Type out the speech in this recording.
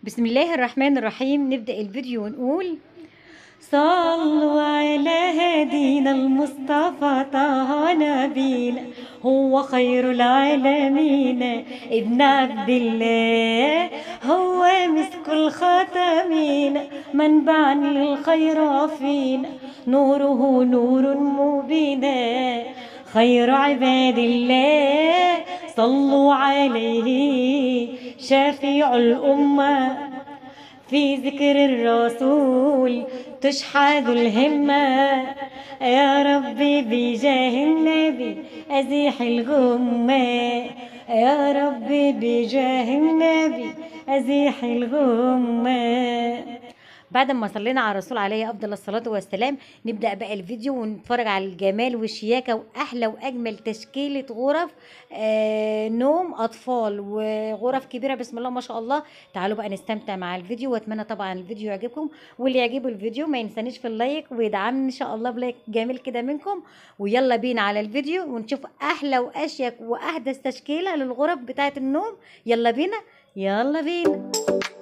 بسم الله الرحمن الرحيم. نبدأ الفيديو ونقول: صلوا على هدينا المصطفى طه نبينا، هو خير العالمين ابن عبد الله، هو مسك الخاتمين منبعا للخير فينا، نوره نور مبين خير عباد الله. صلوا عليه شافع الأمة، في ذكر الرسول تشحذ الهمة، يا ربي بجاه النبي أزيح الغمة، يا ربي بجاه النبي أزيح الغمة. بعد ما صلينا على الرسول عليه افضل الصلاه والسلام، نبدا بقى الفيديو ونتفرج على الجمال والشياكه واحلى واجمل تشكيله غرف نوم اطفال وغرف كبيره بسم الله ما شاء الله. تعالوا بقى نستمتع مع الفيديو، واتمنى طبعا الفيديو يعجبكم، واللي يعجبه الفيديو ما ينسانيش في اللايك ويدعمني ان شاء الله بلايك جميل كده منكم. ويلا بينا على الفيديو ونشوف احلى واشيك واحدث تشكيله للغرف بتاعه النوم. يلا بينا يلا بينا.